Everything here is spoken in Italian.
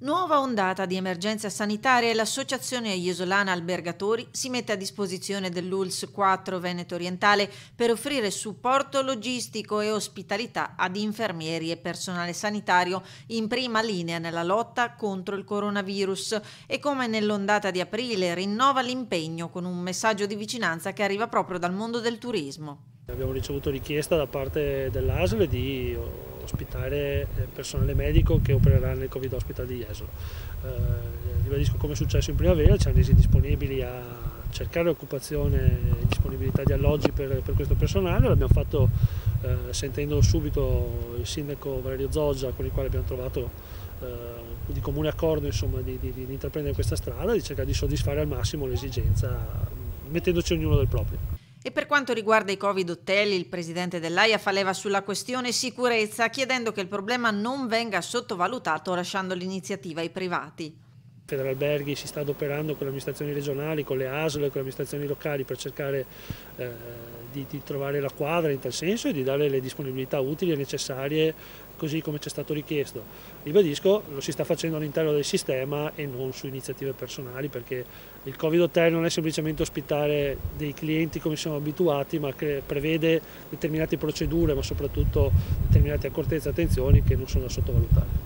Nuova ondata di emergenza sanitaria e l'Associazione Iesolana Albergatori si mette a disposizione dell'ULSS 4 Veneto Orientale per offrire supporto logistico e ospitalità ad infermieri e personale sanitario in prima linea nella lotta contro il coronavirus e, come nell'ondata di aprile, rinnova l'impegno con un messaggio di vicinanza che arriva proprio dal mondo del turismo. Abbiamo ricevuto richiesta da parte dell'ASL di ospitare personale medico che opererà nel Covid Hospital di Jesolo. Ribadisco, come è successo in primavera, ci hanno resi disponibili a cercare occupazione e disponibilità di alloggi per questo personale. L'abbiamo fatto sentendo subito il sindaco Valerio Zoggia, con il quale abbiamo trovato di comune accordo, insomma, di intraprendere questa strada, di cercare di soddisfare al massimo l'esigenza, mettendoci ognuno del proprio. E per quanto riguarda i Covid hotel, il presidente dell'AIA fa leva sulla questione sicurezza, chiedendo che il problema non venga sottovalutato lasciando l'iniziativa ai privati. Federalberghi si sta adoperando con le amministrazioni regionali, con le ASL, con le amministrazioni locali per cercare di trovare la quadra in tal senso e di dare le disponibilità utili e necessarie così come ci è stato richiesto. Ribadisco, lo si sta facendo all'interno del sistema e non su iniziative personali, perché il Covid Hotel non è semplicemente ospitare dei clienti come siamo abituati, ma che prevede determinate procedure, ma soprattutto determinate accortezze e attenzioni che non sono da sottovalutare.